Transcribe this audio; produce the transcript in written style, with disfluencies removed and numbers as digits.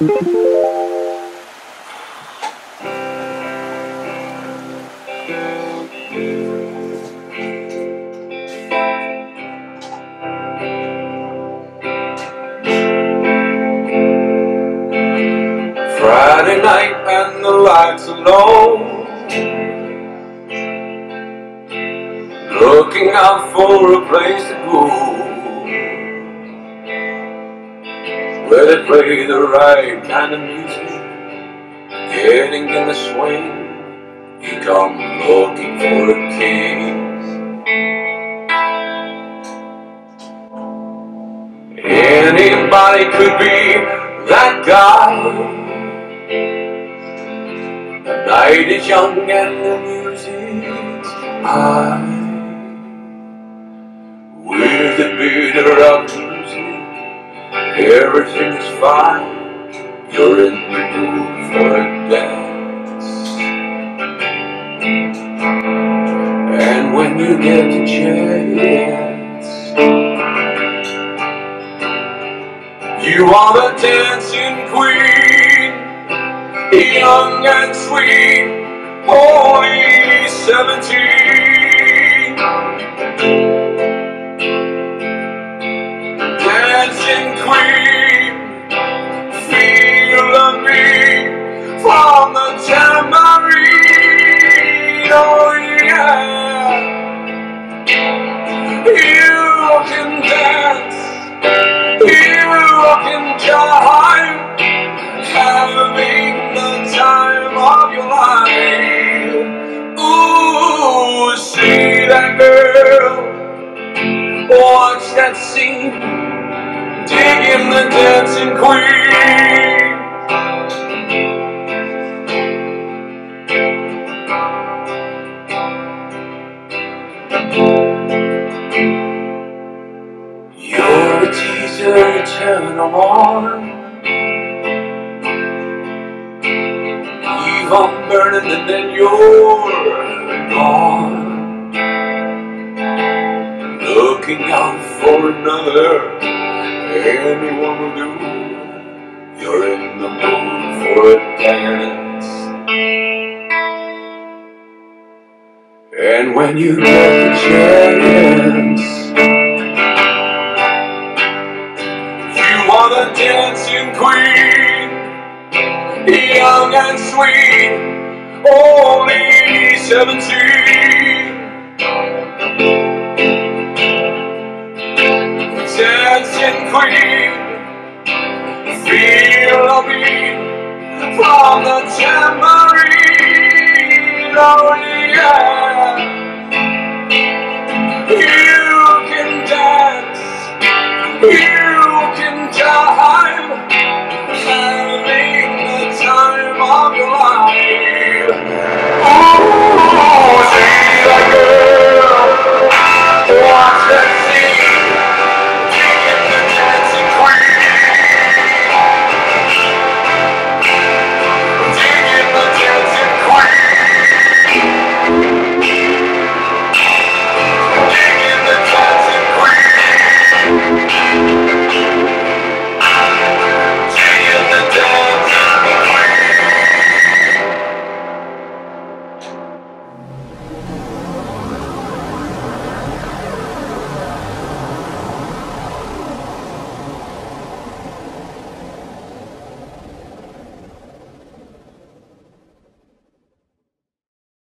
Friday night and the lights are low, looking out for a place to go where they play the right kind of music. Getting in the swing, you come looking for a kiss. Anybody could be that guy. The night is young and the music's high. With the beat of music, everything is fine. You're in the mood for a dance. And when you get the chance, you are the dancing queen, young and sweet, only 17. Dancing queen, feel the beat from the tambourine. Oh yeah, you can dance, you can jive, having the time of your life. Ooh, see that girl, watch that scene, digging the dancing queen. You're a teaser, you turn them on. Keep on burning and then you're gone. Looking out for another, anyone will do. You're in the mood for a dance. And when you get the chance, you are the dancing queen, young and sweet, only 17. Dancing queen, feel the beat from the tambourine. Oh yeah.